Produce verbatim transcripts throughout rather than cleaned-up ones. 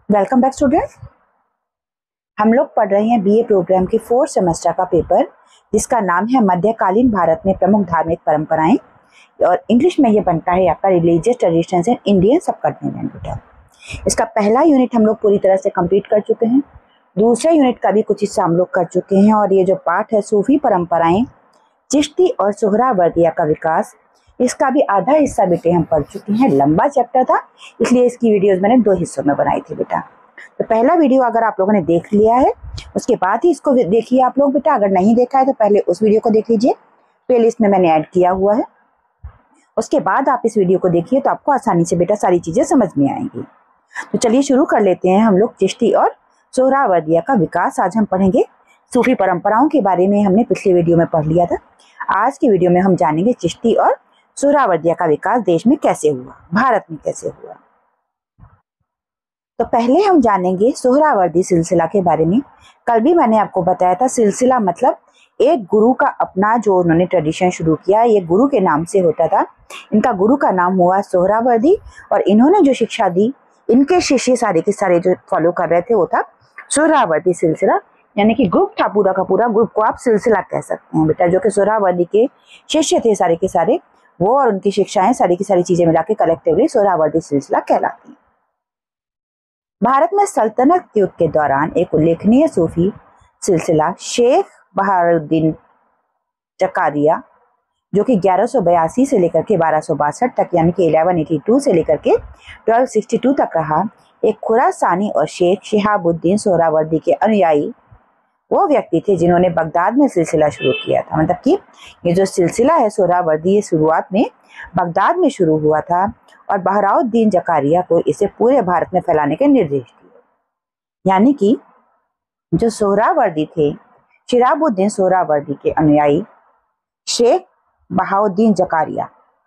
Welcome back student. हम लोग पढ़ रहे हैं बीए प्रोग्राम के फोर्थ सेमेस्टर का पेपर जिसका नाम है मध्यकालीन भारत में प्रमुख धार्मिक परंपराएं, और इंग्लिश में ये बनता है आपका religious traditions in Indian subcontinent बेटा। इसका पहला यूनिट हम लोग पूरी तरह से कंप्लीट कर चुके हैं, दूसरे यूनिट का भी कुछ हिस्सा हम लोग कर चुके हैं, और ये जो पार्ट है सूफी परंपराएं, चिश्ती और सोहरावर्दिया का विकास, इसका भी आधा हिस्सा बेटे हम पढ़ चुके हैं। लंबा चैप्टर था इसलिए इसकी वीडियोस मैंने दो हिस्सों में बनाई थी बेटा। तो पहला वीडियो अगर आप लोगों ने देख लिया है उसके बाद ही इसको देखिए आप लोग बेटा। अगर नहीं देखा है तो पहले उस वीडियो को देख लीजिए, प्लेलिस्ट में मैंने ऐड किया हुआ है। उसके बाद आप इस वीडियो को देखिए तो आपको आसानी से बेटा सारी चीजें समझ में आएंगी। तो चलिए शुरू कर लेते हैं हम लोग। चिश्ती और सोहरावर्दिया का विकास आज हम पढ़ेंगे। सूफी परंपराओं के बारे में हमने पिछले वीडियो में पढ़ लिया था। आज के वीडियो में हम जानेंगे चिश्ती और सोहरावर्दिया का विकास देश में कैसे हुआ, भारत में कैसे हुआ। तो पहले हम जानेंगे सोहरावर्दी सिलसिला के बारे में। कल भी मैंने आपको बताया था सिलसिला मतलब एक गुरु का अपना जो उन्होंने ट्रेडिशन शुरू किया, ये गुरु के नाम से होता था। इनका गुरु का नाम हुआ सोहरावर्दी, और इन्होंने जो शिक्षा दी इनके शिष्य सारे के सारे जो फॉलो कर रहे थे वो था सोहरावर्दी सिलसिला, यानी कि ग्रुप था, पूरा का पूरा ग्रुप को आप सिलसिला कह सकते हैं बेटा। जो कि सोहरावर्दी के शिष्य थे सारे के सारे, वो और उनकी शिक्षाएं सारी की सारी चीजें मिला के कलेक्टिवली सोहरावर्दी सिलसिला कहलाती है। भारत में सल्तनत युग के दौरान एक उल्लेखनीय सूफी सिलसिला शेख बहाउद्दीन जकारिया, जो कि ग्यारह सौ बयासी से लेकर के बारह सौ बासठ तक, यानी कि ग्यारह सौ बयासी से लेकर के बारह सौ बासठ तक रहा, एक खुरासानी और शेख शिहाबुद्दीन सोहरावर्दी के अनुयायी वो व्यक्ति थे जिन्होंने बगदाद में सिलसिला शुरू किया था। मतलब कि ये जो सिलसिला है सोहरावर्दी, ये शुरुआत में बगदाद में शुरू हुआ था, और बहाउद्दीन जकारिया को इसे पूरे भारत में फैलाने के निर्देश दिए। यानी कि जो सोहरावर्दी थे, शिहाबुद्दीन सोहरावर्दी के अनुयायी शेख बहाउद्दीन जकारिया,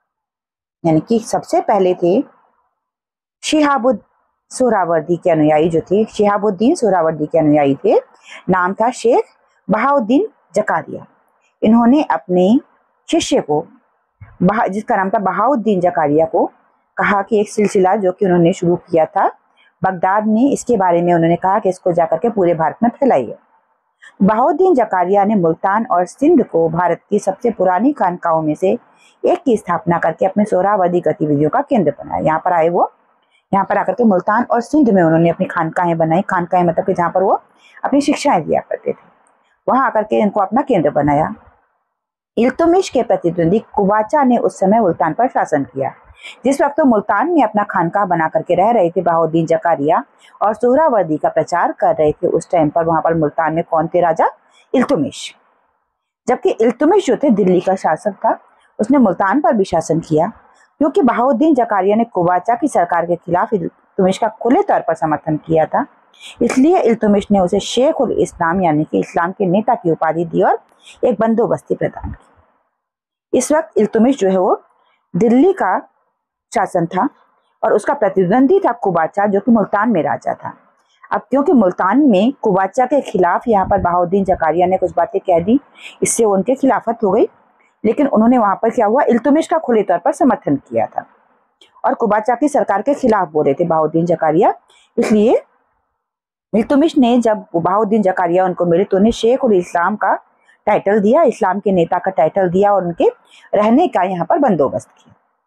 यानी कि सबसे पहले थे शिहाबुद्दीन सोहरावर्दी के अनुयायी जो थे, शिहाबुद्दीन सोहरावर्दी के अनुयायी थे, नाम था शेख बहाउद्दीन जकारिया। इन्होंने अपने शिष्य को, जिसका नाम था बहाउद्दीन जकारिया, को कहा कि एक सिलसिला जो कि उन्होंने शुरू किया था बगदाद में, इसके बारे में उन्होंने कहा कि इसको जाकर के पूरे भारत में फैलाइए। बहाउद्दीन जकारिया ने मुल्तान और सिंध को भारत की सबसे पुरानी खानकाहों में से एक की स्थापना करके अपने सोहरावर्दी गतिविधियों का केंद्र बनाया। यहाँ पर आए वो, यहाँ पर आकर के मुल्तान और सिंध में उन्होंने अपनी खानकाहें बनाई। खानकाहें मतलब कि जहाँ पर वो अपनी शिक्षाएं दिया करते थे, वहां आकर के इनको अपना केंद्र बनाया। इल्तुमिश के प्रतिद्वंदी कुबाचा ने उस समय मुल्तान पर शासन किया। जिस वक्त तो मुल्तान में अपना खानका बना करके रह रहे थे बहाउद्दीन जकारिया और सोहरावर्दी का प्रचार कर रहे थे, उस टाइम पर वहां पर मुल्तान में कौन थे? राजा इल्तुमिश। जबकि इल्तुमिश जो थे दिल्ली का शासक था, उसने मुल्तान पर भी शासन किया। क्योंकि बहाउद्दीन जकारिया ने कुबाचा की सरकार के खिलाफ इल्तुमिश का खुले तौर पर समर्थन किया था, इसलिए इल्तुमिश ने उसे शेख उल इस्लाम यानी कि इस्लाम के नेता की उपाधि दी और एक बंदोबस्ती प्रदान की। इस वक्त इल्तुमिश जो है वो दिल्ली का शासन था और उसका प्रतिद्वंदी था कुबाचा, जो कि मुल्तान में राजा था। अब क्योंकि मुल्तान में कुबाचा के खिलाफ यहाँ पर बहाउद्दीन जकारिया ने कुछ बातें कह दी, इससे उनके खिलाफत हो गई, लेकिन उन्होंने वहां पर क्या हुआ, इल्तुमिश का खुले तौर पर समर्थन किया था और कुबाचा की सरकार के खिलाफ बोल रहे थे बहाउद्दीन जकारिया। इसलिए इल्तुमिश ने, जब बहाउद्दीन जकारिया उनको मिले तो उन्हें शेख उल इस्लाम का टाइटल दिया, इस्लाम के नेता का टाइटल दिया, और उनके रहने का यहाँ पर बंदोबस्त किया।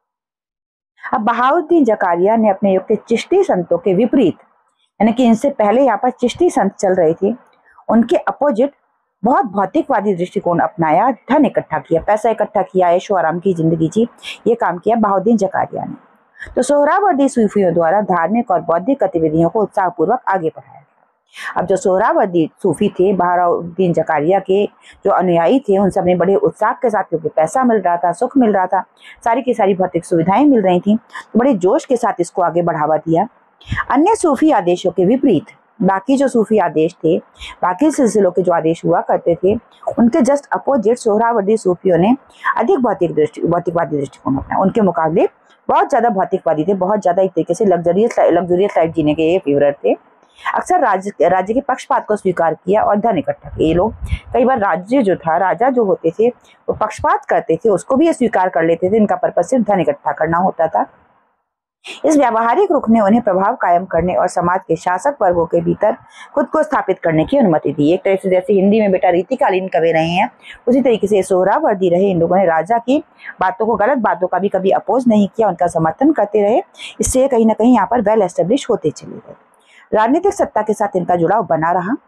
अब बहाउद्दीन जकारिया ने अपने युग के चिश्ती संतों के विपरीत, यानी कि इनसे पहले यहाँ पर चिश्ती संत चल रहे थे, उनके अपोजिट बहुत भौतिकवादी दृष्टिकोण अपनाया, धन इकट्ठा किया, पैसा इकट्ठा किया, ऐशो आराम की जिंदगी जी, ये काम किया बहाउद्दीन जकारिया ने। तो सोहरावर्दी सूफियों द्वारा धार्मिक और बौद्धिक गतिविधियों को उत्साहपूर्वक आगे बढ़ाया। अब जो सोहरावर्दी सूफी थे, बहाउद्दीन जकारिया के जो अनुयायी थे, उन सब ने बड़े उत्साह के साथ, क्योंकि पैसा मिल रहा था, सुख मिल रहा था, सारी की सारी भौतिक सुविधाएं मिल रही थी, तो बड़े जोश के साथ इसको आगे बढ़ावा दिया। अन्य सूफी आदेशों के विपरीत बाकी जो सूफी आदेश थे, बाकी सिलसिलों के जो आदेश हुआ करते थे, उनके जस्ट अपोजिट सोहरावर्दी सूफियों ने अधिक भौतिक दृष्टि भौतिकवादी दृष्टिकोण अपनाया। उनके मुकाबले बहुत ज्यादा भौतिकवादी थे, बहुत ज्यादा एक तरीके से लग्जरियस लग्जरियस लाइफ जीने के ये फेवरेट थे। अक्सर राज्य राज्य के पक्षपात को स्वीकार किया और धन इकट्ठा किया। ये लोग कई बार राज्य जो था, राजा जो होते थे वो पक्षपात करते थे, उसको भी ये स्वीकार कर लेते थे। इनका पर्पस सिर्फ धन इकट्ठा करना होता था। इस व्यावहारिक रुख ने उन्हें प्रभाव कायम करने और समाज के शासक वर्गों के भीतर खुद को स्थापित करने की अनुमति दी। एक तरह से जैसे हिंदी में बेटा रीतिकालीन कवि रहे हैं, उसी तरीके से सोहरावर्दी रहे। इन लोगों ने राजा की बातों को, गलत बातों का भी कभी अपोज नहीं किया, उनका समर्थन करते रहे। इससे कहीं ना कहीं यहाँ पर वेल एस्टेब्लिश होते चले गए। राजनीतिक सत्ता के साथ इनका जुड़ाव बना रहा।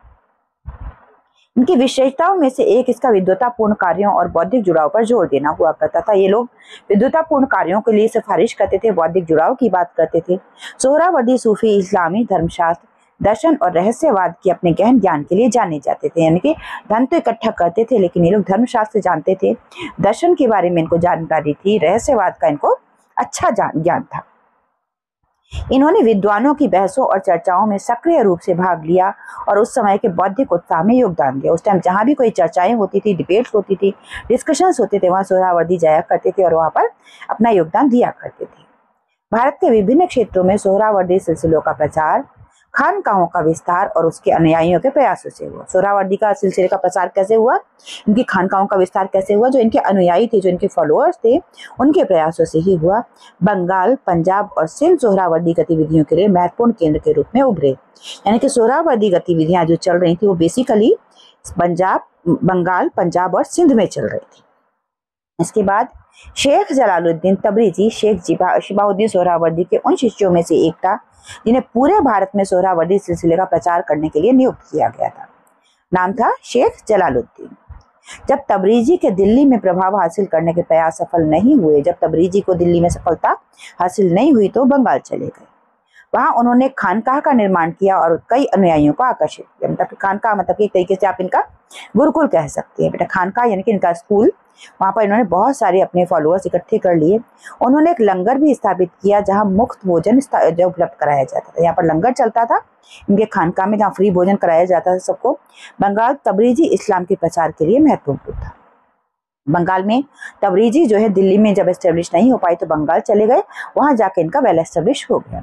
इनकी विशेषताओं में से एक इसका विद्वतापूर्ण कार्यों और बौद्धिक जुड़ाव पर जोर देना हुआ करता था। ये लोग विद्वतापूर्ण कार्यों के लिए सिफारिश करते थे, बौद्धिक जुड़ाव की बात करते थे। सोहरावर्दी सूफी इस्लामी धर्मशास्त्र, दर्शन और रहस्यवाद के अपने गहन ज्ञान के लिए जाने जाते थे। यानी कि धन तो इकट्ठा करते थे, लेकिन ये लोग धर्मशास्त्र जानते थे, दर्शन के बारे में इनको जानकारी थी, रहस्यवाद का इनको अच्छा ज्ञान था। इन्होंने विद्वानों की बहसों और चर्चाओं में सक्रिय रूप से भाग लिया और उस समय के बौद्धिक उत्साह में योगदान दिया। उस टाइम जहाँ भी कोई चर्चाएं होती थी, डिबेट्स होती थी, डिस्कशंस होते थे, वहाँ सोहरावर्दी जाया करते थे और वहाँ पर अपना योगदान दिया करते थे। भारत के विभिन्न क्षेत्रों में सोहरावर्दी सिलसिलों का प्रचार, खानकाहों का विस्तार और उसके अनुयायियों के प्रयासों से हुआ। सोहरावर्दी का सिलसिले का प्रसार कैसे हुआ, इनकी खानकाहों का विस्तार कैसे हुआ, जो इनके अनुयायी थे, जो इनके फॉलोअर्स थे, उनके प्रयासों से ही हुआ। बंगाल, पंजाब और सिंध सोहरावर्दी गतिविधियों के लिए महत्वपूर्ण केंद्र के रूप में उभरे। यानी कि सोहरावर्दी गतिविधियां जो चल रही थी वो बेसिकली पंजाब, बंगाल, पंजाब और सिंध में चल रही थी। इसके बाद शेख जलालुद्दीन तबरेजी शेख शिबाउद्दीन सोहरावर्दी के उन शिष्यों में से एक था जिन्हें पूरे भारत में सोहरावर्दी सिलसिले का प्रचार करने के लिए नियुक्त किया गया था। नाम था शेख जलालुद्दीन। जब तबरेजी के दिल्ली में प्रभाव हासिल करने के प्रयास सफल नहीं हुए, जब तबरेजी को दिल्ली में सफलता हासिल नहीं हुई, तो बंगाल चले गए। वहां उन्होंने खानकाह का निर्माण किया और कई अनुयायियों को आकर्षित किया। मतलब खानकाह मतलब एक तरीके से आप इनका गुरुकुल कह सकते हैं बेटा। खानकाह यानी कि इनका स्कूल। वहां पर इन्होंने बहुत सारे अपने फॉलोअर्स इकट्ठे कर लिए। उन्होंने एक लंगर भी स्थापित किया जहां मुफ्त भोजन जो उपलब्ध कराया जाता था। यहाँ पर लंगर चलता था इनके खानकाह में, जहाँ फ्री भोजन कराया जाता था सबको। बंगाल तबरेजी इस्लाम के प्रचार के लिए महत्वपूर्ण था। बंगाल में तबरेजी जो है दिल्ली में जब एस्टेब्लिश नहीं हो पाई तो बंगाल चले गए, वहां जाके इनका वेल एस्टेब्लिश हो गया।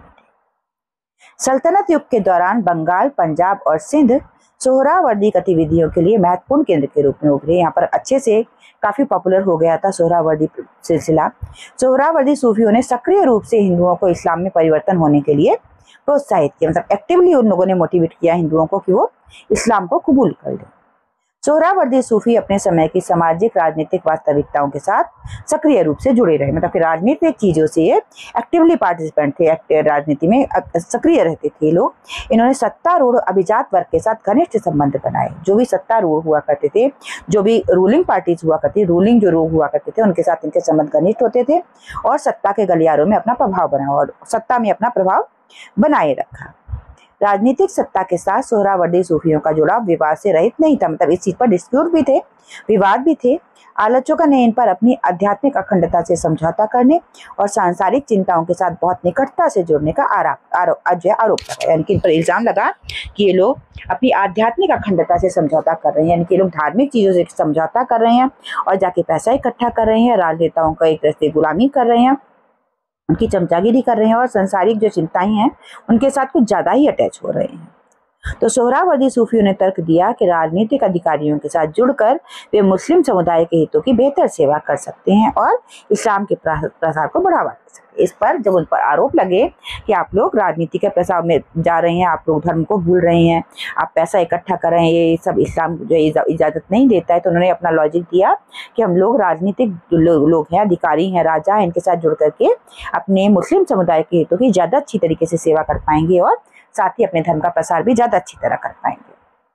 सल्तनत युग के दौरान बंगाल, पंजाब और सिंध सोहरावर्दी गतिविधियों के लिए महत्वपूर्ण केंद्र के रूप में उभरे। यहाँ पर अच्छे से काफी पॉपुलर हो गया था सोहरावर्दी सिलसिला। सोहरावर्दी सूफियों ने सक्रिय रूप से हिंदुओं को इस्लाम में परिवर्तन होने के लिए प्रोत्साहित किया। मतलब एक्टिवली उन लोगों ने मोटिवेट किया हिंदुओं को कि वो इस्लाम को कबूल कर लें। सोहरावर्दी सूफी अपने समय की सामाजिक राजनीतिक वास्तविकताओं के साथ सक्रिय रूप से जुड़े रहे। मतलब कि राजनीतिक चीजों से ये एक्टिवली पार्टिसिपेंट थे, एक्टिव राजनीति में सक्रिय रहते थे लोग। इन्होंने सत्तारूढ़ अभिजात वर्ग के साथ घनिष्ठ संबंध बनाए। जो भी सत्तारूढ़ हुआ करते थे, जो भी रूलिंग पार्टीज हुआ करती, रूलिंग जो लोग हुआ करते थे, उनके साथ इनके संबंध घनिष्ठ होते थे और सत्ता के गलियारों में अपना प्रभाव बनाया और सत्ता में अपना प्रभाव बनाए रखा। राजनीतिक सत्ता के साथ सोहरावर्दी सूफियों का जुड़ाव विवाद से रहित नहीं था। मतलब इस चीज पर डिस्प्यूट भी थे, विवाद भी थे। आलोचकों ने इन पर अपनी आध्यात्मिक अखंडता से समझौता करने और सांसारिक चिंताओं के साथ बहुत निकटता से जुड़ने का आरोप आरोप आरोप लगा। यानी कि इन पर इल्जाम लगा कि ये लोग अपनी आध्यात्मिक अखंडता से समझौता कर रहे हैं, यानी कि लोग धार्मिक चीजों से समझौता कर रहे हैं और जाके पैसा इकट्ठा कर रहे हैं, राजनेताओं का एक तरह से गुलामी कर रहे हैं, उनकी चमचागिरी कर रहे हैं और संसारिक जो चिंताएं हैं उनके साथ कुछ ज्यादा ही अटैच हो रहे हैं। तो सोहरावर्दी सूफियों ने तर्क दिया कि राजनीतिक अधिकारियों के साथ जुड़कर वे मुस्लिम समुदाय के हितों की बेहतर सेवा कर सकते हैं और इस्लाम के प्रसार को बढ़ावा दे सकते हैं। इस पर जब उन पर आरोप लगे कि आप लोग राजनीति के प्रसार में जा रहे हैं, आप लोग धर्म को भूल रहे हैं, आप पैसा इकट्ठा कर रहे हैं, ये सब इस्लाम जो इजाजत नहीं देता है, तो उन्होंने अपना लॉजिक दिया कि हम लोग राजनीतिक लो, लोग हैं, अधिकारी हैं, राजा हैं, इनके साथ जुड़ करके अपने मुस्लिम समुदाय के हितों की ज्यादा अच्छी तरीके से सेवा कर पाएंगे और साथ ही अपने धर्म का प्रसार भी ज्यादा अच्छी तरह कर पाएंगे।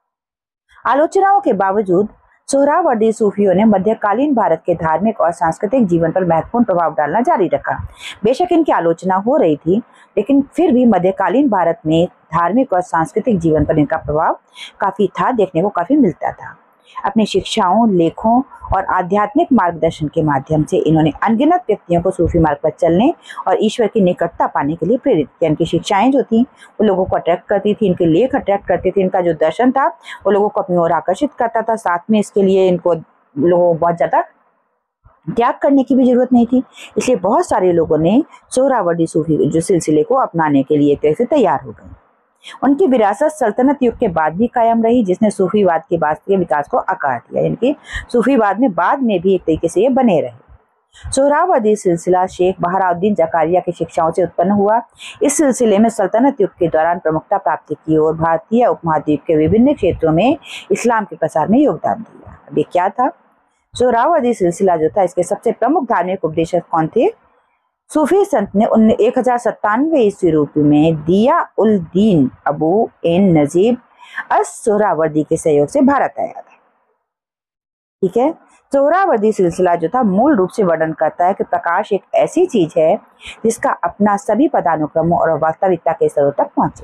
आलोचनाओं के बावजूद सोहरावर्दी सूफियों ने मध्यकालीन भारत के धार्मिक और सांस्कृतिक जीवन पर महत्वपूर्ण प्रभाव डालना जारी रखा। बेशक इनकी आलोचना हो रही थी, लेकिन फिर भी मध्यकालीन भारत में धार्मिक और सांस्कृतिक जीवन पर इनका प्रभाव काफी था, देखने को काफी मिलता था। अपनी शिक्षाओं, लेखों और आध्यात्मिक मार्गदर्शन के माध्यम से इन्होंने अनगिनत व्यक्तियों को सूफी मार्ग पर चलने और ईश्वर की निकटता पाने के लिए प्रेरित किया। इनकी शिक्षाएं जो थी वो लोगों को अट्रैक्ट करती थी, इनके लेख अट्रैक्ट करते थे, इनका जो दर्शन था वो लोगों को अपनी ओर आकर्षित करता था। साथ में इसके लिए इनको लोगों को बहुत ज्यादा त्याग करने की भी जरूरत नहीं थी, इसलिए बहुत सारे लोगों ने सोहरावर्दी सूफी जो सिलसिले को अपनाने के लिए एक तरह से तैयार हो गए। उनकी विरासत सल्तनत युग के बाद भी कायम रही, जिसने सूफीवाद के वास्तविक विकास को आकार दिया। यानी कि सूफीवाद में बाद में भी एक तरीके से ये बने रहे। सोहरावर्दी सिलसिला शेख बहाउद्दीन जकारिया की शिक्षाओं से उत्पन्न हुआ। इस सिलसिले में सल्तनत युग के दौरान प्रमुखता प्राप्त की और भारतीय उपमहाद्वीप के विभिन्न क्षेत्रों में इस्लाम के प्रसार में योगदान दिया। अब ये क्या था? सोहरावर्दी सिलसिला जो था, इसके सबसे प्रमुख धार्मिक उपदेशक कौन थे? सूफी संत ने एक हजार सत्तानवे ईस्वी रूपी में दिया उल दीन अबू एन नजीब अस सोहरावर्दी के सहयोग से भारत आया था। ठीक है, सोहरावर्दी सिलसिला जो था मूल रूप से वर्णन करता है कि प्रकाश एक ऐसी चीज है जिसका अपना सभी पदानुक्रमों और वास्तविकता के स्तरों तक पहुंचे।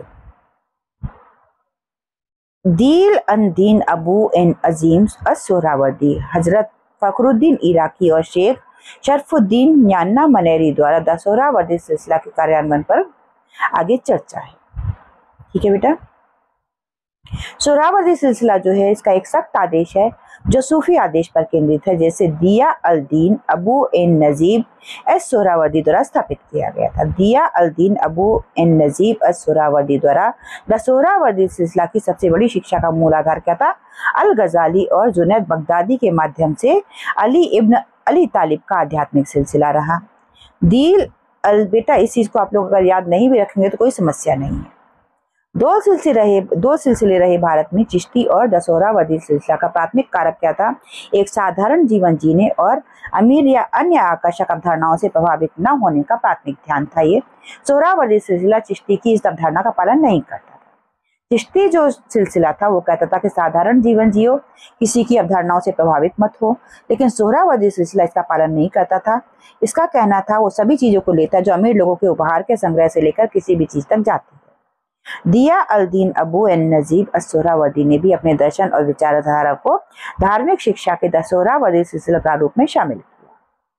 दील अन दीन अबू एन अजीम अस सोहरावर्दी हजरत फखरुद्दीन इराकी और शेख शरफुद्दीन यान्ना मनेरी द्वारा द सोहरावर्दी सिलसिला के कार्यान्वयन पर आगे चर्चा है। ठीक है बेटा, सोहरावर्दी सिलसिला जो है इसका एक सख्त आदेश है जो सूफी आदेश पर केंद्रित है, जैसे दिया अल दीन अबू एन नजीब एस सोहरावर्दी द्वारा स्थापित किया गया था। दिया अल दीन अबू एन नजीब एस सोहरावर्दी द्वारा द सोहरावर्दी सिलसिला की सबसे बड़ी शिक्षा का मूल आधार क्या था? अल गजाली और जुनैद बगदादी के माध्यम से अली इब्न अली तालिब का आध्यात्मिक सिलसिला रहा। दील अल बेटा, इस चीज को आप लोग अगर याद नहीं भी रखेंगे तो कोई समस्या नहीं है। दो सिलसिले रहे दो सिलसिले रहे भारत में। चिश्ती और द सोहरावर्दी सिलसिला का प्राथमिक कारक क्या था? एक साधारण जीवन जीने और अमीर या अन्य आकर्षक अवधारणाओं से प्रभावित न होने का प्राथमिक ध्यान था। ये सोहरावर्दी सिलसिला चिश्ती की इस अवधारणा का पालन नहीं करता था। चिश्ती जो सिलसिला था वो कहता था कि साधारण जीवन जियो, किसी की अवधारणाओं से प्रभावित मत हो, लेकिन सोहरावर्दी सिलसिला इसका पालन नहीं करता था। इसका कहना था वो सभी चीजों को लेता है जो अमीर लोगों के उपहार के संग्रह से लेकर किसी भी चीज तक जाती है। दिया अल दीन अबू एन नजीब अस सोहरावर्दी ने भी अपने दर्शन और विचारधारा को धार्मिक शिक्षा के द सोहरावर्दी सिलसिला प्रारूप में शामिल किया।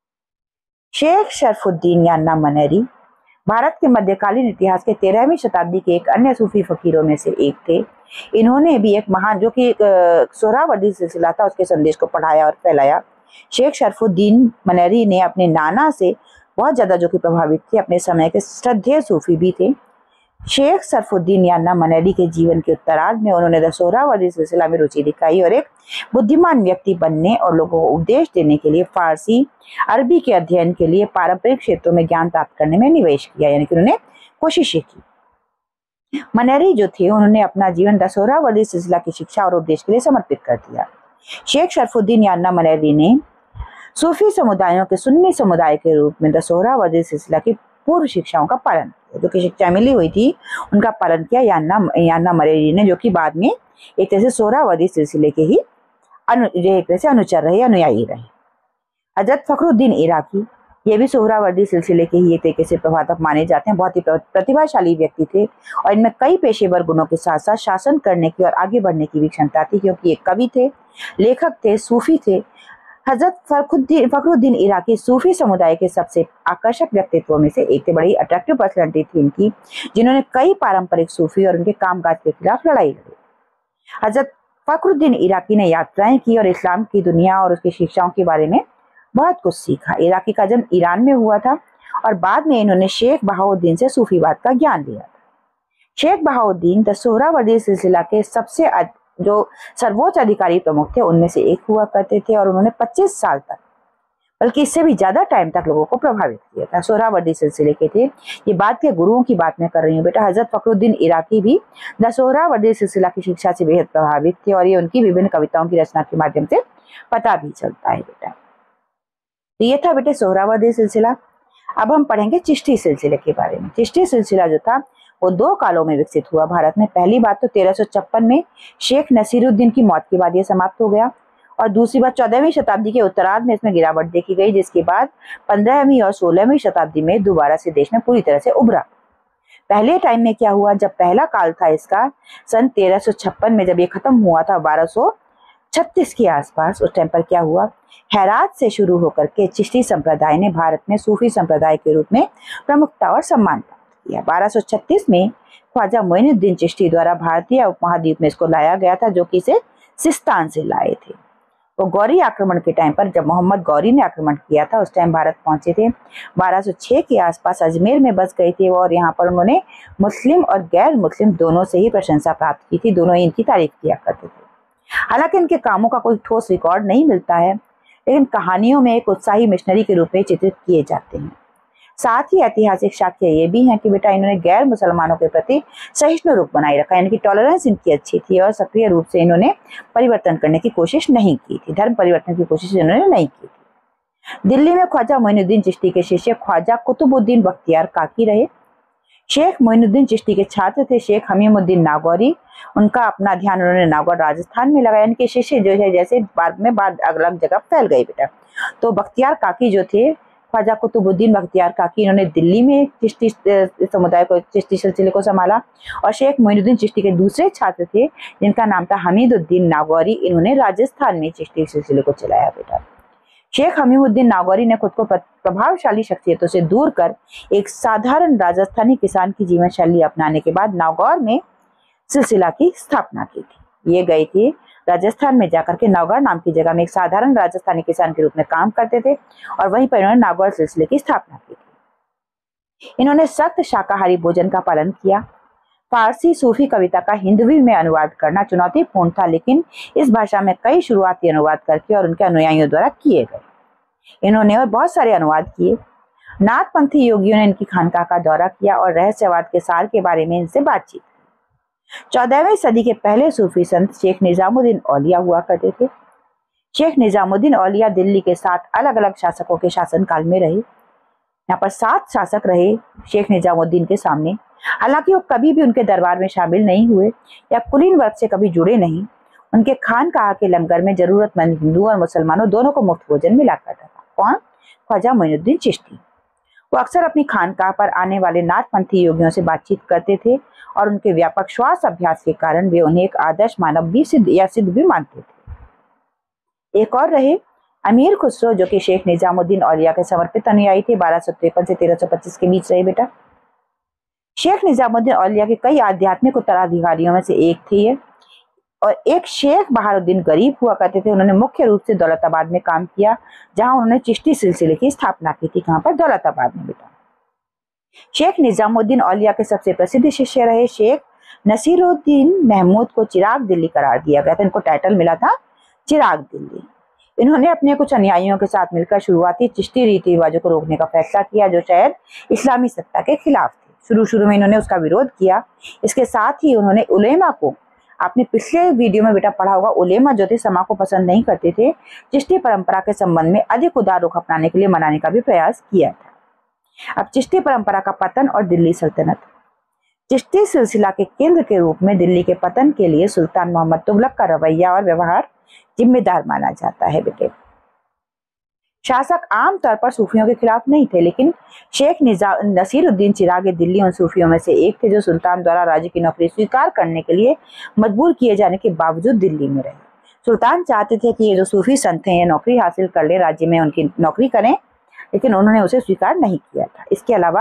शेख शरफुद्दीन यान्ना मनेरी भारत के मध्यकालीन इतिहास के तेरहवीं शताब्दी के एक अन्य सूफी फकीरों में से एक थे। इन्होंने भी एक महान जो कि सोहरावर्दी सिलसिला था उसके संदेश को पढ़ाया और फैलाया। शेख शरफुद्दीन मनेरी ने अपने नाना से बहुत ज्यादा जो कि प्रभावित थे, अपने समय के श्रद्धेय सूफी भी थे। शेख शरफुद्दीन यान्ना मनेरी के जीवन के उत्तरार्ध में उन्होंने द सोहरावर्दी सिलसिला में रुचि दिखाई और एक बुद्धिमान व्यक्ति बनने और लोगों को उपदेश देने के लिए फारसी अरबी के अध्ययन के लिए पारंपरिक क्षेत्रों में ज्ञान प्राप्त करने में निवेश किया, यानी कि उन्होंने कोशिशें की। मनेरी जो थे उन्होंने अपना जीवन द सोहरावर्दी सिलसिला की शिक्षा और उपदेश के लिए समर्पित कर दिया। शेख शरफुद्दीन यान्ना मनेरी ने सूफी समुदायों के सुन्नी समुदाय के रूप में द सोहरावर्दी सिलसिला की पूर्व शिक्षाओं का पालन किया। जो कि शिक्षा मिली हुई थी उनका पालन किया यान्ना यान्ना मनेरी ने, जो कि बाद में एक तरह से सोहरावर्दी सिलसिले के ही अनु एक तरह से अनुचर रहे, अनुयायी रहे। हजरत फखरुद्दीन इराकी ये भी सोहरावर्दी सिलसिले के ही एक तरीके से प्रभावक माने जाते हैं। बहुत ही प्रतिभाशाली व्यक्ति थे और इनमें कई पेशेवर गुणों के साथ साथ शासन करने की और आगे बढ़ने की भी क्षमता थी, क्योंकि एक कवि थे, लेखक थे, सूफी थे। हजरत फखरुद्दीन फखरुद्दीन इराकी सूफी समुदाय के सबसे आकर्षक व्यक्तित्वों में से एक थे। बड़ी अट्रैक्टिव पर्सनैलिटी थी इनकी, जिन्होंने कई पारंपरिक सूफी और उनके कामकाज के खिलाफ लड़ाई लड़ी। हजरत फखरुद्दीन इराकी ने यात्राएं की और इस्लाम की दुनिया और उसकी शिक्षाओं के बारे में बहुत कुछ सीखा। इराकी का जन्म ईरान में हुआ था और बाद में इन्होंने शेख बहाउद्दीन से सूफीवाद का ज्ञान लिया था। शेख बहाउद्दीन द सोहरावर्दी सिलसिला के सबसे जो सर्वोच्च अधिकारी प्रमुख थे उनमें से एक हुआ करते थे और उन्होंने पच्चीस साल तक, बल्कि इससे भी ज्यादा टाइम तक लोगों को प्रभावित किया था। सोहरावर्दी सिलसिले के थे। ये बात के गुरुओं की बात मैं कर रही हूँ बेटा। हजरत फखरुद्दीन इराकी भी द सोहरावर्दी सिलसिला की शिक्षा से बेहद प्रभावित थे और ये उनकी विभिन्न कविताओं की रचना के माध्यम से पता भी चलता है बेटा। तो ये था बेटे सोहरावर्दी सिलसिला। अब हम पढ़ेंगे चिश्ती सिलसिले के बारे में। चिश्ती सिलसिला जो था वो दो कालों में विकसित हुआ भारत में। पहली बात तो तेरह सौ छप्पन में शेख नसीरुद्दीन की मौत के बाद ये समाप्त हो गया और दूसरी बात चौदहवीं शताब्दी के उत्तरार्ध में इसमें गिरावट देखी गई, जिसके बाद पंद्रहवीं और सोलहवीं शताब्दी में दोबारा से देश में पूरी तरह से उभरा। पहले टाइम में क्या हुआ, जब पहला काल था इसका सन तेरह सौ छप्पन में, जब ये खत्म हुआ था बारह सौ छत्तीस के आसपास, उस टाइम पर क्या हुआ, हेरात से शुरू होकर के चिश्ती संप्रदाय ने भारत में सूफी संप्रदाय के रूप में प्रमुखता और सम्मान प्राप्त किया। बारह सौ छत्तीस में ख्वाजा मोइनुद्दीन चिश्ती द्वारा भारतीय उपमहाद्वीप में इसको लाया गया था, जो कि इसे सिस्तान से लाए थे। वो गौरी आक्रमण के टाइम पर, जब मोहम्मद गौरी ने आक्रमण किया था, उस टाइम भारत पहुंचे थे। बारह सौ छह के आसपास अजमेर में बस गए थे और यहाँ पर उन्होंने मुस्लिम और गैर मुस्लिम दोनों से ही प्रशंसा प्राप्त की थी। दोनों ही इनकी तारीफ किया करते थे। हालांकि इनके कामों का कोई ठोस रिकॉर्ड नहीं मिलता है, लेकिन कहानियों में एक उत्साही मिशनरी के रूप में चित्रित किए जाते हैं। साथ ही ऐतिहासिक साक्ष्य ये भी है कि बेटा इन्होंने गैर मुसलमानों के प्रति सहिष्णु रूप बनाए रखा, यानी कि टॉलरेंस इनकी अच्छी थी और सक्रिय रूप से इन्होंने परिवर्तन करने की कोशिश नहीं की थी, धर्म परिवर्तन की कोशिश इन्होंने नहीं की थी। दिल्ली में ख्वाजा मोइनुद्दीन चिश्ती के शिष्य ख्वाजा कुतुबुद्दीन बख्तियार काकी रहे। शेख मोइनुद्दीन चिश्ती के छात्र थे शेख हमीमुद्दीन नागौरी। उनका अपना ध्यान उन्होंने नागौर राजस्थान में लगाया। इनके शिष्य जो है जैसे बाद में बाद अलग अलग जगह फैल गए बेटा। तो बख्तियार काकी जो थे, ख्वाजा कुतुबुद्दीन बख्तियार काकी, इन्होंने दिल्ली में चिश्ती समुदाय को, चिश्ती सिलसिले को संभाला। और शेख मोइनुद्दीन चिश्ती के दूसरे छात्र थे जिनका नाम था हमीदुद्दीन नागौरी, इन्होंने राजस्थान में चिश्ती सिलसिले को चलाया बेटा। शेख हमीदुद्दीन नागौरी ने खुद को प्रभावशाली शख्सियतों से दूर कर एक साधारण राजस्थानी किसान की जीवन शैली अपनाने के बाद नागौर में सिलसिला की स्थापना की थी। ये गए थे राजस्थान में जाकर के नागौर नाम की जगह में एक साधारण राजस्थानी किसान के रूप में काम करते थे और वहीं पर इन्होंने नागौर सिलसिले की स्थापना की थी। इन्होंने सख्त शाकाहारी भोजन का पालन किया। फारसी सूफी कविता का हिंदवी में अनुवाद करना चुनौतीपूर्ण था, लेकिन इस भाषा में कई शुरुआती अनुवाद करके और उनके अनुयायियों द्वारा किए गए। इन्होंने और बहुत सारे अनुवाद किए। नाथपंथी योगियों ने इनकी खानकाह का दौरा किया और रहस्यवाद के सार के बारे में इनसे बातचीत। चौदहवीं सदी के पहले सूफी संत शेख निजामुद्दीन औलिया हुआ करते थे। शेख निजामुद्दीन औलिया दिल्ली के सात अलग अलग शासकों के शासनकाल में रहे। यहाँ पर सात शासक रहे शेख निजामुद्दीन के सामने। हालांकि वो कभी भी उनके दरबार में शामिल नहीं हुए या कुलीन वर्ग से कभी जुड़े नहीं। उनके खानकाह के लंगर में जरूरतमंद हिंदू और मुसलमानों दोनों को मुफ्त भोजन मिला करता था। कौन? ख्वाजा मोइनुद्दीन चिश्ती। वो अक्सर अपनी खानकाह पर आने वाले नाथपंथी योगियों से बातचीत करते थे और उनके व्यापक श्वास अभ्यास के कारण वे उन्हें एक आदर्श मानव भी सिद्ध या सिद्ध भी मानते थे। एक और रहे अमीर खुसरो, जो कि शेख निजामुद्दीन औलिया के समर्पित अनुयायी थे। बारह सौ तिरपन से तेरह सौ पच्चीस के बीच रहे बेटा। शेख निजामुद्दीन औलिया के कई आध्यात्मिक उत्तराधिकारियों में से एक थे ये। और एक शेख बहारुद्दीन गरीब हुआ करते थे। उन्होंने मुख्य रूप से दौलताबाद में काम किया, जहां उन्होंने चिश्ती सिलसिले की स्थापना की थी। कहां पर? दौलताबाद में बेटा। शेख निजामुद्दीन औलिया के सबसे प्रसिद्ध शिष्य रहे शेख नसीरुद्दीन महमूद को चिराग दिल्ली करार दिया गया था। इनको टाइटल मिला था चिराग दिल्ली। इन्होंने अपने कुछ अनुयायियों के साथ मिलकर शुरुआती चिश्ती रीति रिवाजों को रोकने का फैसला किया, जो शायद इस्लामी सत्ता के खिलाफ थे। शुरू शुरू में इन्होंने उसका विरोध किया। इसके साथ ही उन्होंने उलेमा को, आपने पिछले वीडियो में बेटा पढ़ा होगा, उलेमा जो थे समा को पसंद नहीं करते थे, चिश्ती परंपरा के संबंध में अधिक उदार रुख अपनाने के लिए मनाने का भी प्रयास किया था। अब चिश्ती परंपरा का पतन और दिल्ली सल्तनत। चिश्ती सिलसिला के केंद्र के रूप में दिल्ली के पतन के लिए सुल्तान मोहम्मद तुगलक का रवैया और व्यवहार जिम्मेदार माना जाता है बेटे। शासक आमतौर पर सूफियों के खिलाफ नहीं थे, लेकिन शेख नसीरुद्दीन चिराग दिल्ली उन सूफियों में से एक थे जो सुल्तान द्वारा राज्य की नौकरी स्वीकार करने के लिए मजबूर किए जाने के बावजूद दिल्ली में रहे। सुल्तान चाहते थे कि ये जो सूफी संत हैं ये नौकरी हासिल कर ले, राज्य में उनकी नौकरी करें, लेकिन उन्होंने उसे स्वीकार नहीं किया था। इसके अलावा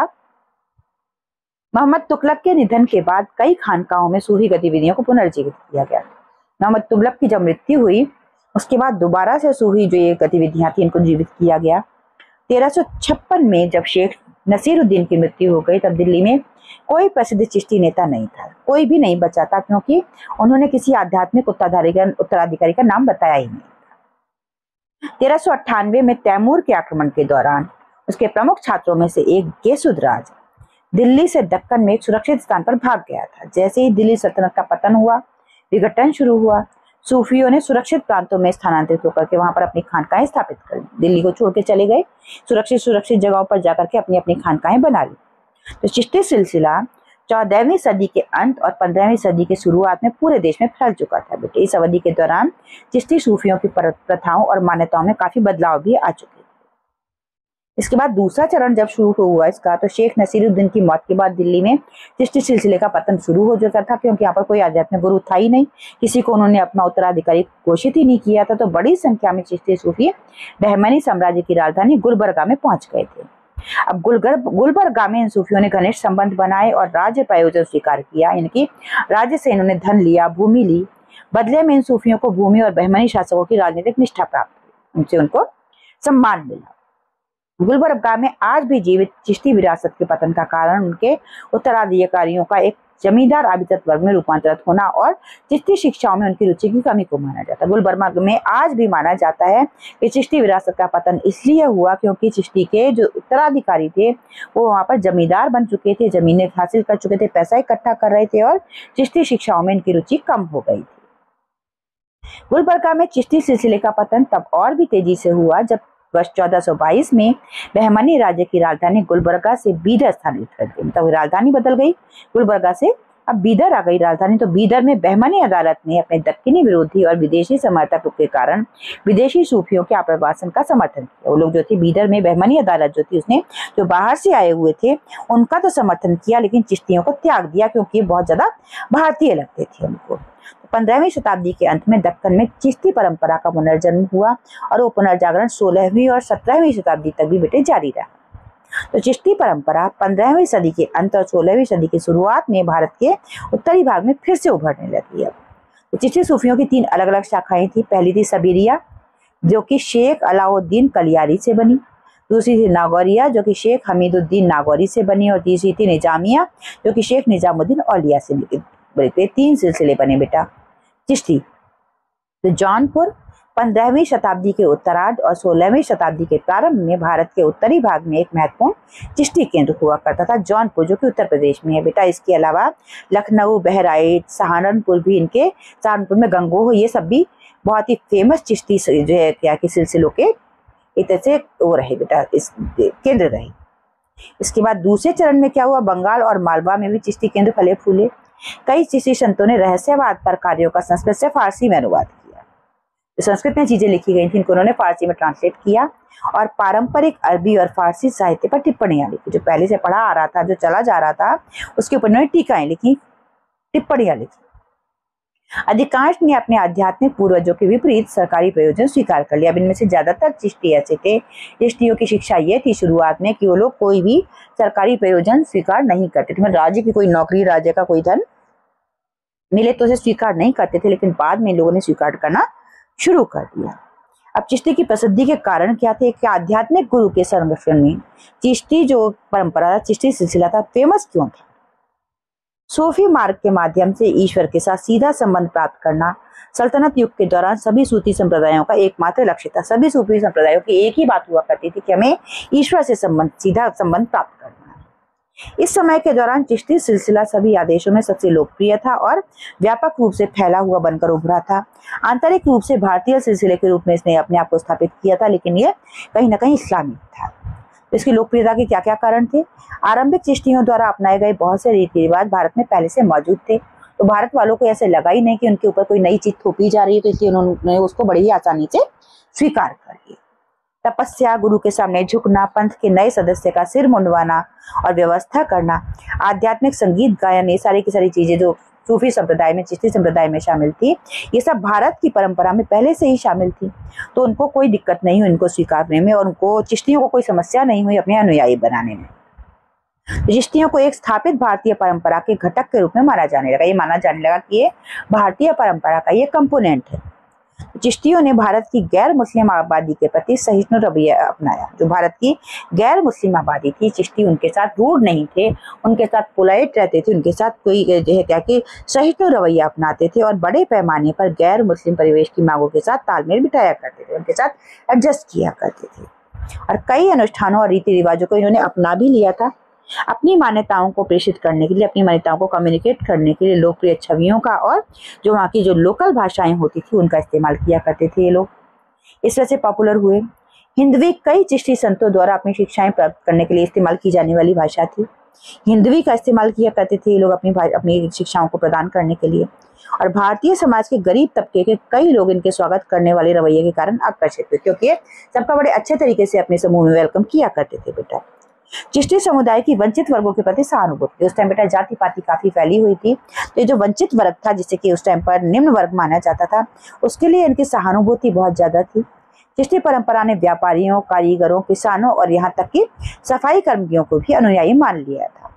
मोहम्मद तुगलक के निधन के बाद कई खानकाहों में सूफी गतिविधियों को पुनर्जीवित किया गया। मोहम्मद तुगलक की जब मृत्यु हुई उसके बाद दोबारा से सूफी जो ये गतिविधियां थी इनको जीवित किया गया। तेरह सौ छप्पन में जब शेख नसीरुद्दीन की मृत्यु हो गई तब दिल्ली में कोई प्रसिद्ध चिश्ती नेता नहीं था, कोई भी नहीं बचा था, क्योंकि उन्होंने किसी आध्यात्मिक उत्तराधिकारी उत्तराधिकारी का नाम बताया ही नहीं। तेरह सौ अट्ठानवे में तैमूर के आक्रमण के दौरान उसके प्रमुख छात्रों में से एक गेसुदराज दिल्ली से दक्कन में एक सुरक्षित स्थान पर भाग गया था। जैसे ही दिल्ली सल्तनत का पतन हुआ, विघटन शुरू हुआ, सूफियों ने सुरक्षित प्रांतों में स्थानांतरित होकर के वहां पर अपनी खानकाहें स्थापित कर ली। दिल्ली को छोड़ के चले गए, सुरक्षित सुरक्षित जगहों पर जाकर के अपनी अपनी खानकाहें बना ली। तो चिश्ती सिलसिला चौदहवीं सदी के अंत और पंद्रहवीं सदी के शुरुआत में पूरे देश में फैल चुका था बेटे। इस अवधि के दौरान चिश्ती सूफियों की प्रथाओं और मान्यताओं में काफी बदलाव भी आ चुके थे। इसके बाद दूसरा चरण जब शुरू हुआ इसका, तो शेख नसीरुद्दीन की मौत के बाद दिल्ली में चिश्ती सिलसिले का पतन शुरू हो चुका था, क्योंकि यहाँ पर कोई आध्यात्मिक गुरु था ही नहीं, किसी को उन्होंने अपना उत्तराधिकारी घोषित ही नहीं किया था। तो बड़ी संख्या में चिश्ती सूफी बहमनी साम्राज्य की राजधानी गुलबर्गा में पहुंच गए थे। अब गुलगर गुलबर्गा में इन सूफियों ने घनिष्ठ संबंध बनाए और राज्य प्रयोजन स्वीकार किया, यानी राज्य से इन्होंने धन लिया, भूमि ली। बदले में इन सूफियों को भूमि और बहमनी शासकों की राजनीतिक निष्ठा प्राप्त हुई, उनसे उनको सम्मान मिला। गुलबर्गा में आज भी जीवित चिश्ती विरासत के पतन का कारण उनके उत्तराधिकारियों का एक जमींदार आबिदत वर्ग में रूपांतरित होना और चिश्ती शिक्षाओं में उनकी रुचि की कमी को माना जाता है। गुलबर्गा में आज भी माना जाता है कि चिश्ती विरासत का पतन इसलिए हुआ क्योंकि चिश्ती के जो उत्तराधिकारी थे वो वहां पर जमींदार बन चुके थे, जमीनें हासिल कर चुके थे, पैसा इकट्ठा कर रहे थे और चिश्ती शिक्षाओं में इनकी रुचि कम हो गई थी। गुलबर्गा में चिश्ती सिलसिले का पतन तब और भी तेजी से हुआ जब वर्ष चौदह सौ बाईस में बहमनी राज्य की राजधानी गुलबर्गा से बीदर स्थानांतरित कर दी। तब राजधानी बदल गई, गुलबर्गा से अब बीदर आ गई राजधानी। तो बीदर में बहमनी अदालत ने अपने दक्कनी विरोधी और विदेशी समर्थकों के कारण विदेशी सूफियों के आप्रवासन का समर्थन किया। वो लोग जो थे बीदर में, बहमनी अदालत जो थी उसने जो बाहर से आए हुए थे उनका तो समर्थन किया, लेकिन चिश्तियों को त्याग दिया क्योंकि बहुत ज्यादा भारतीय लगते थे उनको। पंद्रहवीं शताब्दी के अंत में दक्कन में चिश्ती परंपरा का पुनर्जन्म हुआ और वो पुनर्जागरण सोलहवीं और सत्रहवीं शताब्दी तक भी बेटे जारी रहा। तो चिश्ती परंपरा पंद्रहवीं सदी के अंत और सोलहवीं सदी की शुरुआत में भारत के उत्तरी भाग में फिर से उभरने लगी है। तो चिश्ती सूफियों की तीन अलग अलग शाखाएं थी। पहली थी सबीरिया जो कि शेख अलाउद्दीन कलियारी से बनी, दूसरी थी नागौरिया जो कि शेख हमीदुद्दीन नागौरी से बनी और तीसरी थी निजामिया जो कि शेख निजामुद्दीन औलिया से बनी। तीन सिलसिले बने बेटा चिश्ती। तो जौनपुर पंद्रहवीं शताब्दी के उत्तरार्ध और सोलहवीं शताब्दी के प्रारंभ में भारत के उत्तरी भाग में एक महत्वपूर्ण चिश्ती केंद्र हुआ करता था, जौनपुर जो कि उत्तर प्रदेश में है बेटा। इसके अलावा लखनऊ, बहराइच, सहारनपुर भी इनके, सहारनपुर में गंगोह, ये सब भी बहुत ही फेमस चिश्ती जो है क्या के सिलसिलों के एक तरह से वो रहे बेटा, इस केंद्र रहे। इसके बाद दूसरे चरण में क्या हुआ, बंगाल और मालवा में भी चिश्ती केंद्र फले फूले। कई चिश्ती संतों ने रहस्यवाद पर कार्यों का संस्कृत से फारसी में अनुवाद किया। तो संस्कृत में चीजें लिखी गई थी इनको उन्होंने फारसी में ट्रांसलेट किया और पारंपरिक अरबी और फारसी साहित्य पर टिप्पणियां लिखी। जो पहले से पढ़ा आ रहा था, जो चला जा रहा था, उसके ऊपर उन्होंने टीकाएं लिखी, टिप्पणियां लिखी। अधिकांश ने अपने आध्यात्मिक पूर्वजों के विपरीत सरकारी प्रयोजन स्वीकार कर लिया। अब इनमें से ज्यादातर चिश्ती ऐसे थे, चिश्तियों की शिक्षा ये थी शुरुआत में कि वो लोग कोई भी सरकारी प्रयोजन स्वीकार नहीं करते थे। मतलब राज्य की कोई नौकरी, राज्य का कोई धन मिले तो उसे स्वीकार नहीं करते थे, लेकिन बाद में लोगों ने स्वीकार करना शुरू कर दिया। अब चिश्ती की प्रसिद्धि के कारण क्या थे कि आध्यात्मिक गुरु के संरक्षण में चिश्ती जो परंपरा, चिश्ती सिलसिला था, फेमस क्यों था? सूफी मार्ग के माध्यम से ईश्वर के साथ सीधा संबंध प्राप्त करना सल्तनत युग के दौरान सभी सूफी संप्रदायों का एकमात्र लक्ष्य था। सभी सूफी संप्रदायों की एक ही बात हुआ करती थी कि हमें ईश्वर से संबंध, सीधा संबंध प्राप्त करना है। इस समय के दौरान चिश्ती सिलसिला सभी आदेशों में सबसे लोकप्रिय था और व्यापक रूप से फैला हुआ बनकर उभरा था। आंतरिक रूप से भारतीय सिलसिले के रूप में इसने अपने आप को स्थापित किया था, लेकिन यह कहीं ना कहीं इस्लामिक था। तो इसकी लोकप्रियता के क्या क्या कारण थे? आरंभिक चिश्तियों द्वारा अपनाए गए बहुत से रीति रिवाज भारत में पहले से मौजूद थे, तो भारत वालों को ऐसे लगा ही नहीं कि उनके ऊपर कोई नई चीज थोपी जा रही है, तो इसलिए उन्होंने उसको बड़ी ही आसानी से स्वीकार कर लिया। तपस्या, गुरु के सामने झुकना, पंथ के नए सदस्य का सिर मुंडवाना और व्यवस्था करना, आध्यात्मिक संगीत गायन, ये सारी की सारी चीजें जो सूफी संप्रदाय में, चिश्ती संप्रदाय में शामिल थी, ये सब भारत की परंपरा में पहले से ही शामिल थी। तो उनको कोई दिक्कत नहीं हुई इनको स्वीकारने में, और उनको चिश्तियों को कोई समस्या नहीं हुई अपने अनुयायी बनाने में। चिश्तियों को एक स्थापित भारतीय परंपरा के घटक के रूप में माना जाने लगा। ये माना जाने लगा कि ये भारतीय परंपरा का ये कंपोनेंट है। चिश्तियों ने भारत की गैर मुस्लिम आबादी के प्रति सहिष्णु रवैया अपनाया। जो भारत की गैर मुस्लिम आबादी थी, चिश्ती उनके साथ रूड नहीं थे, उनके साथ पोलाइट रहते थे, उनके साथ कोई जो है क्या कि सहिष्णु रवैया अपनाते थे और बड़े पैमाने पर गैर मुस्लिम परिवेश की मांगों के साथ तालमेल बिठाया करते थे, उनके साथ एडजस्ट किया करते थे। और कई अनुष्ठानों और रीति रिवाजों को इन्होंने अपना भी लिया था। अपनी मान्यताओं को प्रेषित करने के लिए, अपनी मान्यताओं को कम्युनिकेट करने के लिए लोकप्रिय छवियों का और जो वहाँ की जो लोकल भाषाएं होती थी उनका इस्तेमाल किया करते थे ये लोग। इस वजह से पॉपुलर हुए। हिंदवी कई चिश्ती संतों द्वारा अपनी शिक्षाएं प्राप्त करने के लिए इस्तेमाल की जाने वाली भाषा थी। हिंदवी का इस्तेमाल किया करते थे ये लोग अपनी अपनी शिक्षाओं को प्रदान करने के लिए। और भारतीय समाज के गरीब तबके के कई लोग इनके स्वागत करने वाले रवैये के कारण आकर्षित हुए, क्योंकि सबका बड़े अच्छे तरीके से अपने समूह में वेलकम किया करते थे बेटा। चिश्ती समुदाय की वंचित वर्गों के प्रति सहानुभूति, उस टाइम बेटा जाति पाति काफी फैली हुई थी, तो ये जो वंचित वर्ग था, जिसे कि उस टाइम पर निम्न वर्ग माना जाता था, उसके लिए इनकी सहानुभूति बहुत ज्यादा थी। चिश्ती परंपरा ने व्यापारियों, कारीगरों, किसानों और यहाँ तक कि सफाई कर्मियों को भी अनुयायी मान लिया था।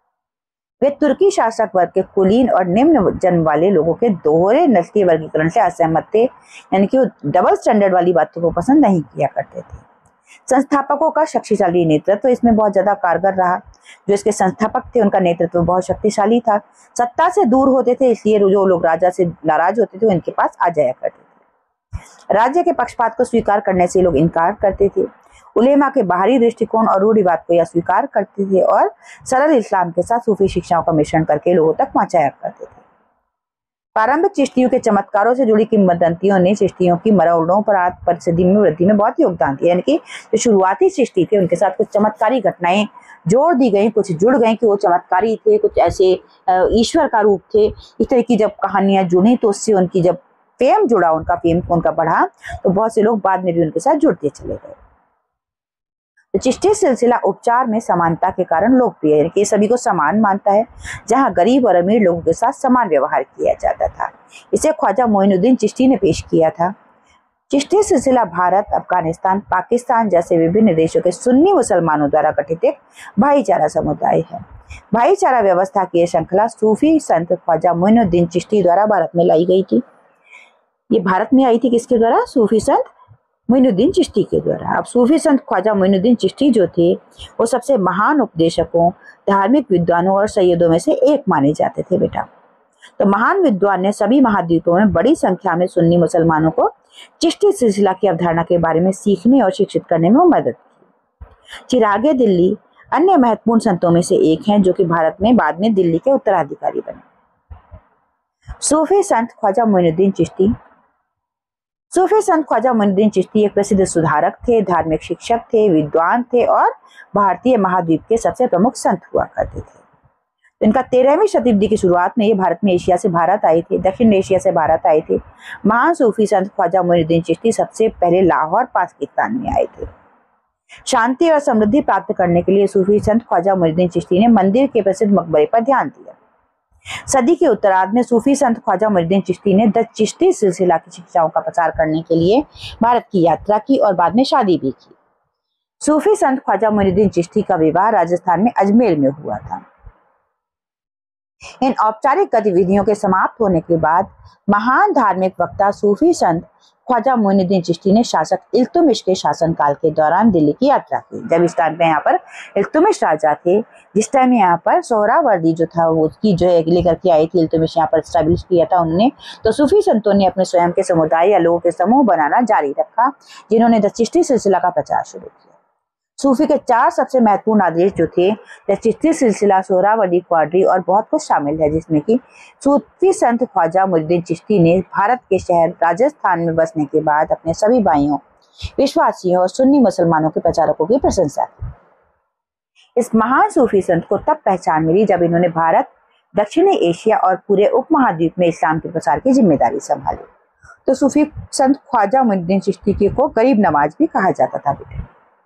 वे तुर्की शासक वर्ग के कुलीन और निम्न जन्म वाले लोगों के दोहरे नस्लीय वर्गीकरण से असहमत थे, यानी कि वो डबल स्टैंडर्ड वाली बातों को पसंद नहीं किया करते थे। संस्थापकों का शक्तिशाली नेतृत्व इसमें बहुत ज्यादा कारगर रहा। जो इसके संस्थापक थे उनका नेतृत्व बहुत शक्तिशाली था। सत्ता से दूर होते थे, इसलिए जो लोग राजा से नाराज होते थे वो इनके पास आ जाया करते थे। राज्य के पक्षपात को स्वीकार करने से लोग इनकार करते थे। उलेमा के बाहरी दृष्टिकोण और रूढ़िवाद को यह स्वीकार करते थे और सरल इस्लाम के साथ सूफी शिक्षाओं का मिश्रण करके लोगों तक पहुंचाया करते थे। प्रारंभिक चिश्तियों के चमत्कारों से जुड़ी किंवदंतियों ने चिश्तियों की मरोड़ों पर परिस्थिति में वृद्धि में बहुत योगदान दिया। यानी कि जो शुरुआती चिश्ती थे उनके साथ कुछ चमत्कारी घटनाएं जोड़ दी गई, कुछ जुड़ गई कि वो चमत्कारी थे, कुछ ऐसे ईश्वर का रूप थे। इस तरह की जब कहानियां जुड़ी तो उससे उनकी जब फेम जुड़ा, उनका फेम उनका बढ़ा, तो बहुत से लोग बाद में भी उनके साथ जुड़ते चले गए। तो चिश्ती सिलसिला उपचार में समानता के कारण लोकप्रिय है कि सभी को समान मानता है, जहां गरीब और अमीर लोगों के साथ समान व्यवहार किया जाता था। इसे ख्वाजा मोइनुद्दीन चिश्ती ने पेश किया था। चिश्ती सिलसिला भारत, अफगानिस्तान, पाकिस्तान जैसे विभिन्न देशों के सुन्नी मुसलमानों द्वारा गठित एक भाईचारा समुदाय है। भाईचारा व्यवस्था की श्रृंखला सूफी संत ख्वाजा मोइनुद्दीन चिश्ती द्वारा भारत में लाई गई थी। ये भारत में आई थी किसके द्वारा? सूफी संत मोइनुद्दीन चिश्ती के द्वारा। अब सूफी संत ख्वाजा मोइनुद्दीन चिश्ती जो थे वो सबसे महान उपदेशकों, धार्मिक विद्वानों और सैयदों में से एक माने जाते थे बेटा। तो महान विद्वान ने सभी महाद्वीपों में बड़ी संख्या में सुन्नी मुसलमानों को चिश्ती सिलसिला की अवधारणा के बारे में सीखने और शिक्षित करने में मदद की। चिरागे दिल्ली अन्य महत्वपूर्ण संतों में से एक हैं जो कि भारत में बाद में दिल्ली के उत्तराधिकारी बने। सूफी संत ख्वाजा मोइनुद्दीन चिश्ती सूफी संत ख्वाजा मोइनुद्दीन चिश्ती एक प्रसिद्ध सुधारक थे, धार्मिक शिक्षक थे, विद्वान थे और भारतीय महाद्वीप के सबसे प्रमुख संत हुआ करते थे। तो इनका तेरहवीं शताब्दी की शुरुआत में ये भारत में एशिया से भारत आए थे, दक्षिण एशिया से भारत आए थे। महान सूफी संत ख्वाजा मोइनुद्दीन चिश्ती सबसे पहले लाहौर पाकिस्तान में आए थे। शांति और समृद्धि प्राप्त करने के लिए सूफी संत ख्वाजा मोइनुद्दीन चिश्ती ने मंदिर के प्रसिद्ध मकबरे पर ध्यान दिया। सदी के उत्तरार्ध में सूफी संत ख्वाजा मोइनुद्दीन चिश्ती ने द चिश्ती सिलसिला की शिक्षाओं का प्रचार करने के लिए भारत की यात्रा की और बाद में शादी भी की। सूफी संत ख्वाजा मोइनुद्दीन चिश्ती का विवाह राजस्थान में अजमेर में हुआ था। इन औपचारिक गतिविधियों के समाप्त होने के बाद महान धार्मिक वक्ता सूफी संत ख्वाजा मोइनुद्दीन चिश्ती ने शासक इल्तुमिश के शासनकाल के दौरान दिल्ली की यात्रा की। जब इस टाइम पे यहाँ पर इल्तुमिश राजा थे, जिस टाइम यहाँ पर सोहरावर्दी जो था वो उसकी जो है लेकर के आई थी, इल्तुमिश यहाँ पर स्टैब्लिश किया था उन्होंने, तो सूफी संतों ने अपने स्वयं के समुदाय या लोगों के समूह बनाना जारी रखा, जिन्होंने द चिश्ती सिलसिला का प्रचार शुरू किया। सूफी के चार सबसे महत्वपूर्ण आदेश जो थे, द चिश्ती सिलसिला, सोहरावर्दी क्वाड्री और बहुत कुछ शामिल है, जिसमें कि सूफी संत ख्वाजा मोइनुद्दीन चिश्ती ने भारत के शहर राजस्थान में बसने के बाद अपने सभी भाइयों, विश्वासियों और सुन्नी मुसलमानों के प्रचारकों की प्रशंसा की। इस महान सूफी संत को तब पहचान मिली जब इन्होंने भारत, दक्षिणी एशिया और पूरे उपमहाद्वीप में इस्लाम के प्रसार की जिम्मेदारी संभाली। तो सूफी संत ख्वाजा मोइनुद्दीन चिश्ती को गरीब नवाज भी कहा जाता था बेटे।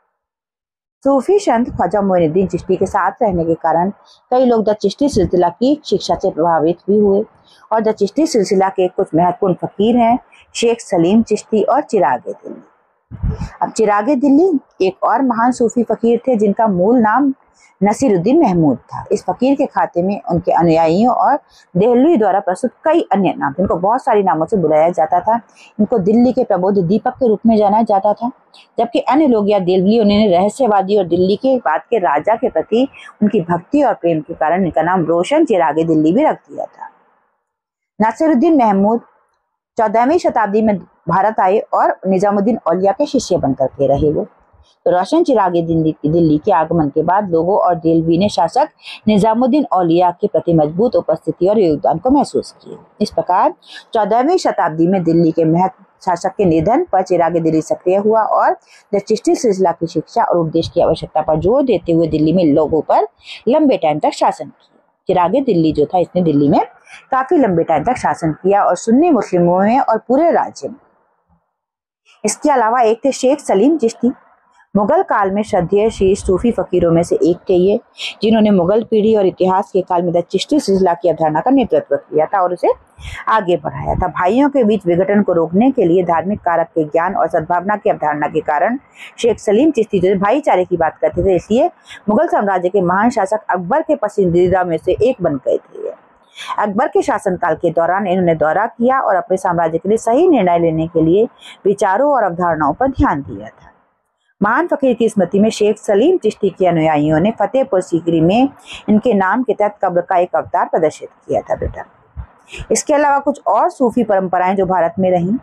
सूफी संत ख्वाजा मोइनुद्दीन चिश्ती के साथ रहने के कारण कई लोग द चिश्ती सिलसिला की शिक्षा से प्रभावित भी हुए और द चिश्ती सिलसिला के कुछ महत्वपूर्ण फकीर हैं शेख सलीम चिश्ती और चिरागे दिल्ली। अब चिरागे दिल्ली एक और महान सूफी फकीर थे जिनका मूल नाम नसीरुद्दीन महमूद था। इस फकीर के खाते में उनके अनुयायियों और देहलवी द्वारा प्रस्तुत कई अन्य नाम, इनको बहुत सारे नामों से बुलाया जाता था। इनको दिल्ली के प्रबोध दीपक के रूप में जाना जाता था, जबकि अन्य लोग या देहलवी उन्हें रहस्यवादी और दिल्ली के बाद के राजा के प्रति उनकी भक्ति और प्रेम के कारण इनका नाम रोशन चिरागे दिल्ली भी रख दिया था। नसीरुद्दीन महमूद चौदहवीं शताब्दी में भारत आए और निजामुद्दीन औलिया के शिष्य बनकर के रहे। वो तो रोशन चिरागे दिल्ली दिल्ली के आगमन के बाद लोगों और देहलवी ने शासक निजामुद्दीन औलिया के प्रति मजबूत उपस्थिति और योगदान को महसूस किया। इस प्रकार चौदहवीं शताब्दी में दिल्ली के महत्व शासक के निधन पर चिरागे दिल्ली सक्रिय हुआ और द चिश्ती सिलसिला की शिक्षा और उपदेश की आवश्यकता पर जोर देते हुए दिल्ली में लोगों पर लंबे टाइम तक शासन किया। चिरागे दिल्ली जो था, इसने दिल्ली में काफी लंबे टाइम तक शासन किया और सुन्नी मुस्लिमों में और पूरे राज्य में। इसके अलावा एक थे शेख सलीम चिश्ती, मुगल काल में श्रद्धेय शीर्ष सूफी फकीरों में से एक थे ये, जिन्होंने मुगल पीढ़ी और इतिहास के काल में द चिश्ती सिलसिला की अवधारणा का नेतृत्व किया था और उसे आगे बढ़ाया था। भाइयों के बीच विघटन को रोकने के लिए धार्मिक कारक के ज्ञान और सद्भावना की अवधारणा के कारण शेख सलीम चिश्ती जो भाईचारे की बात करते थे, इसलिए मुगल साम्राज्य के महान शासक अकबर के पसंदीदा में से एक बन गए थे। अकबर के शासनकाल के दौरान इन्होंने दौरा किया और अपने साम्राज्य के लिए सही निर्णय लेने के लिए विचारों और अवधारणाओं पर ध्यान दिया था। महान फकीर की स्मृति में शेख सलीम चिश्ती के अनुयायियों ने फतेहपुर सीकरी में इनके नाम के तहत कब्र का एक अवतार प्रदर्शित किया था बेटा। इसके अलावा कुछ और सूफी परंपराएं जो भारत में रहीं,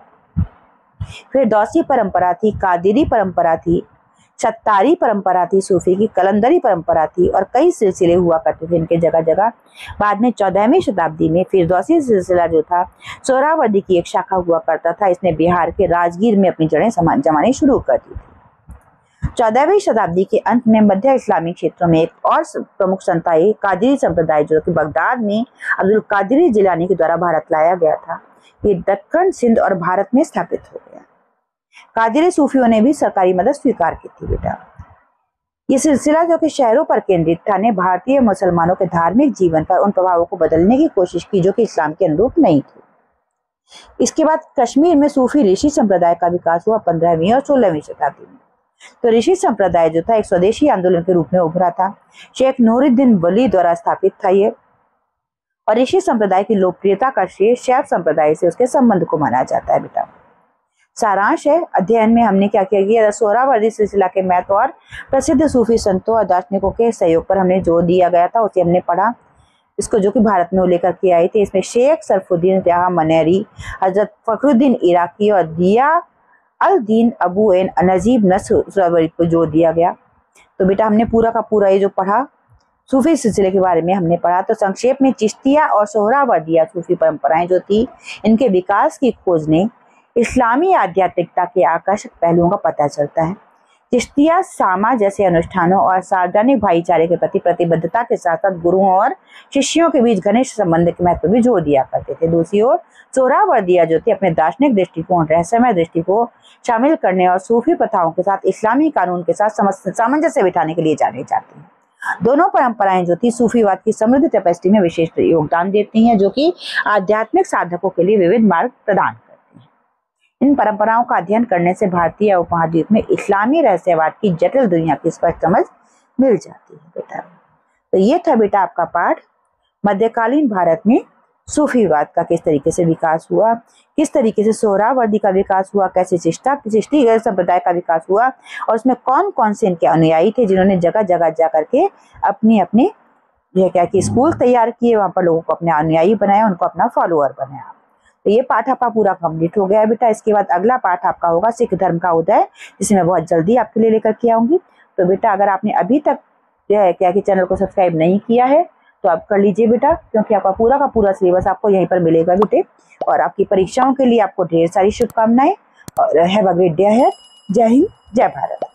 फिर दौसी परंपरा थी, कादिरी परंपरा थी, सत्तारी परंपरा थी सूफी की, कलंदरी परंपरा थी और कई सिलसिले हुआ करते थे इनके जगह जगह। बाद में चौदहवीं शताब्दी में फिरदौसी सिलसिला जो था सोहरावर्दी की एक शाखा हुआ करता था। इसने बिहार के राजगीर में अपनी जड़ें जमानी शुरू कर दी थी। चौदहवीं शताब्दी के अंत में मध्य इस्लामी क्षेत्रों में एक और प्रमुख संत आए, कादिरी संप्रदाय, जो कि बगदाद में अब्दुल कादिर जिलानी के द्वारा भारत लाया गया था। ये दक्कन, सिंध और भारत में स्थापित हो गया। कादिरी सूफियों ने भी सरकारी मदद स्वीकार की थी बेटा। ये सिलसिला जो कि शहरों पर केंद्रित था ने भारतीय मुसलमानों के धार्मिक जीवन पर उन प्रभावों को बदलने की कोशिश की जो कि इस्लाम के अनुरूप नहीं थी। इसके बाद कश्मीर में सूफी ऋषि संप्रदाय का विकास हुआ पंद्रहवीं और सोलहवीं शताब्दी में। तो ऋषि संप्रदाय जो था एक स्वदेशी आंदोलन के रूप में उभरा था। शेख नूरुद्दीन वली द्वारा स्थापित था ये, और ऋषि संप्रदाय की लोकप्रियता का श्रेय शैव संप्रदाय से उसके संबंध को माना जाता है बेटा। सारांश है अध्ययन में हमने क्या किया कि सोहरावर्दी सिलसिला के महत्व और प्रसिद्ध सूफी संतों और दार्शनिकों के सहयोग पर हमने जो दिया गया था उसे हमने पढ़ा। इसको जो कि भारत में लेकर के आए थे, इसमें शेख सरफुद्दीन जहाँ मनेरी, हजरत फखरुद्दीन इराकी और दिया अल दीन अबू एन नजीब नस्र को जोड़ दिया गया। तो बेटा हमने पूरा का पूरा ये जो पढ़ा सूफी सिलसिले के बारे में हमने पढ़ा। तो संक्षेप में चिश्तिया और सोहरावर्दिया सूफी परंपराएं जो थी, इनके विकास की खोज ने इस्लामी आध्यात्मिकता के आकर्षक पहलुओं का पता चलता है। चिश्तिया सामा जैसे अनुष्ठानों और सार्वजनिक भाईचारे के प्रति प्रतिबद्धता के साथ साथ गुरुओं और शिष्यों के बीच घनिष्ठ संबंध के महत्व भी जोर दिया करते थे। दूसरी ओर सोहरावर्दिया जो थे अपने दार्शनिक दृष्टिकोण, रहस्यमय दृष्टि को शामिल करने और सूफी प्रथाओं के साथ इस्लामी कानून के साथ सामंजस्य बिठाने के लिए जाने जाते हैं। दोनों परंपराएं जो थी सूफीवाद की समृद्ध टेपेस्ट्री में विशेष योगदान देती हैं, जो कि आध्यात्मिक साधकों के लिए विविध मार्ग प्रदान करती हैं। इन परंपराओं का अध्ययन करने से भारतीय उपमहाद्वीप में इस्लामी रहस्यवाद की जटिल दुनिया की स्पष्ट समझ मिल जाती है बेटा। तो ये था बेटा आपका पाठ, मध्यकालीन भारत में सूफीवाद का किस तरीके से विकास हुआ, किस तरीके से सोहरावर्दी का विकास हुआ, कैसे चिश्ता चिश्ती संप्रदाय का विकास हुआ, और उसमें कौन कौन से इनके अनुयायी थे जिन्होंने जगह जगह जा करके अपनी अपनी यह क्या कि स्कूल तैयार किए, वहां पर लोगों को अपने अनुयायी बनाया, उनको अपना फॉलोअर बनाया। तो ये पाठ आपका पूरा कंप्लीट हो गया है बेटा। इसके बाद अगला पाठ आपका होगा सिख धर्म का उदय, जिसे मैं बहुत जल्दी आपके लिए लेकर के आऊंगी। तो बेटा अगर आपने अभी तक जो है क्या कि चैनल को सब्सक्राइब नहीं किया है तो आप कर लीजिए बेटा, क्योंकि आपका पूरा का पूरा सिलेबस आपको यहीं पर मिलेगा बेटे। और आपकी परीक्षाओं के लिए आपको ढेर सारी शुभकामनाएं और have a great day ahead. जय हिंद, जय भारत।